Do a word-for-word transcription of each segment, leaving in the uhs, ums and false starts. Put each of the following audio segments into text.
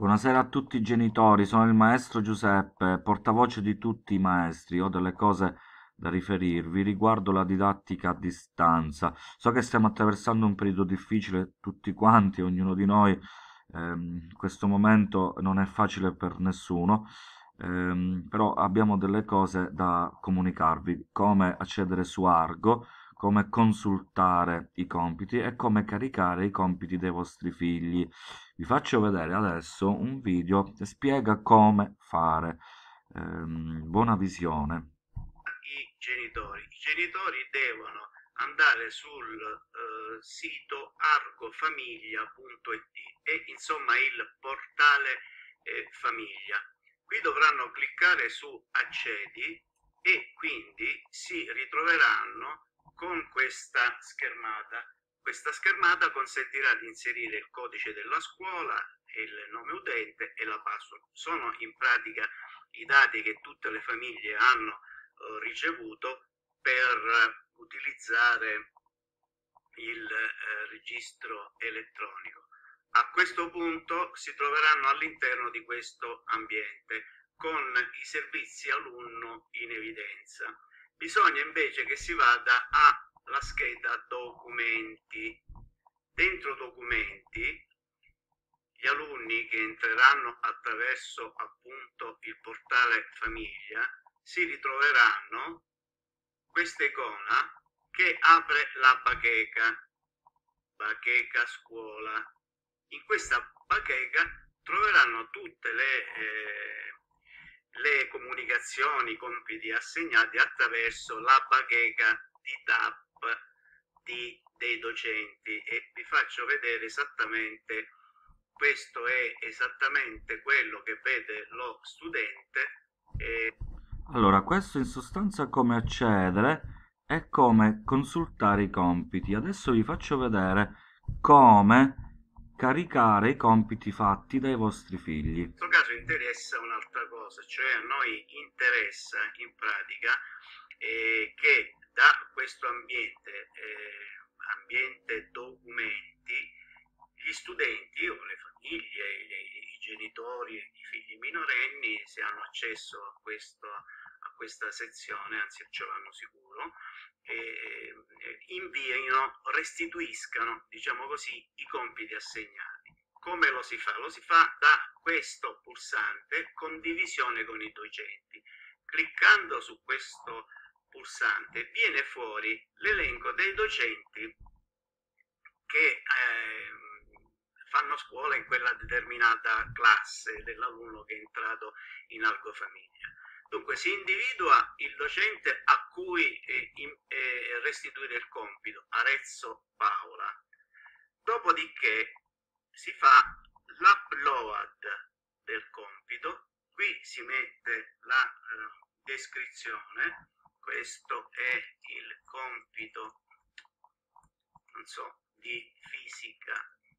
Buonasera a tutti i genitori, sono il maestro Giuseppe, portavoce di tutti i maestri. Ho delle cose da riferirvi riguardo la didattica a distanza. So che stiamo attraversando un periodo difficile tutti quanti, ognuno di noi. Ehm, questo momento non è facile per nessuno, ehm, però abbiamo delle cose da comunicarvi, come accedere su Argo, come consultare i compiti e come caricare i compiti dei vostri figli. Vi faccio vedere adesso un video che spiega come fare. Ehm, buona visione. I genitori. I genitori devono andare sul eh, sito argofamiglia punto it e insomma il portale eh, famiglia. Qui dovranno cliccare su accedi e quindi si ritroveranno con questa schermata. Questa schermata consentirà di inserire il codice della scuola, il nome utente e la password. Sono in pratica i dati che tutte le famiglie hanno ricevuto per utilizzare il eh, registro elettronico. A questo punto si troveranno all'interno di questo ambiente con i servizi alunno in evidenza. Bisogna invece che si vada alla scheda documenti. Dentro documenti gli alunni che entreranno attraverso appunto il portale famiglia si ritroveranno questa icona che apre la bacheca, bacheca scuola. In questa bacheca troveranno tutte le, eh, le comunicazioni, compiti assegnati attraverso la bacheca di T A P di, dei docenti e vi faccio vedere esattamente. Questo è esattamente quello che vede lo studente. eh, Allora, questo in sostanza come accedere e come consultare i compiti. Adesso vi faccio vedere come caricare i compiti fatti dai vostri figli. In questo caso interessa un'altra cosa, cioè a noi interessa in pratica eh, che da questo ambiente, eh, ambiente documenti, gli studenti o le famiglie, i, i genitori, i figli minorenni, se hanno accesso a, questo, a questa sezione, anzi ce l'hanno sicuro, eh, inviino, restituiscano, diciamo così, i compiti assegnati. Come lo si fa? Lo si fa da questo pulsante condivisione con i docenti. Cliccando su questo pulsante viene fuori l'elenco dei docenti che eh, fanno scuola in quella determinata classe dell'alunno che è entrato in Argofamiglia. Dunque si individua il docente a cui eh, in, eh, restituire il compito, Arezzo Paola. Dopodiché si fa l'upload del compito, qui si mette la eh, descrizione, questo è il compito, non so, di fisica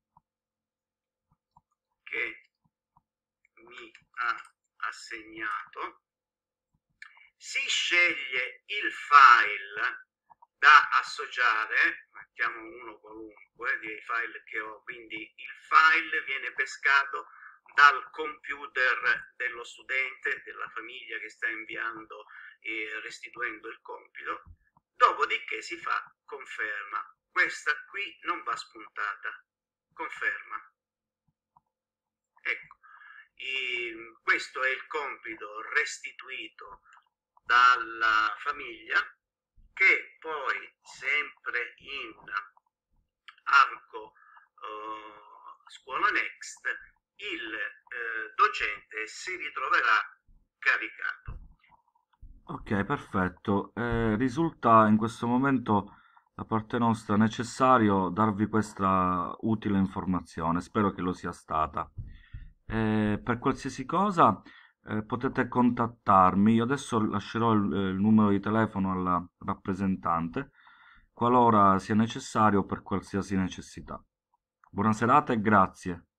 che mi ha assegnato, si sceglie il file da associare, mettiamo uno qualunque dei file che ho, quindi il file viene pescato dal computer dello studente, della famiglia che sta inviando e restituendo il compito, dopodiché si fa conferma. Questa qui non va spuntata, conferma. Ecco, e questo è il compito restituito dalla famiglia che poi sempre in Arco eh, Scuola Next il eh, docente si ritroverà caricato. Ok, perfetto. Eh, risulta in questo momento da parte nostra necessario darvi questa utile informazione. Spero che lo sia stata. Eh, per qualsiasi cosa, eh, potete contattarmi. Io adesso lascerò il, il numero di telefono alla rappresentante, qualora sia necessario per qualsiasi necessità. Buona serata e grazie.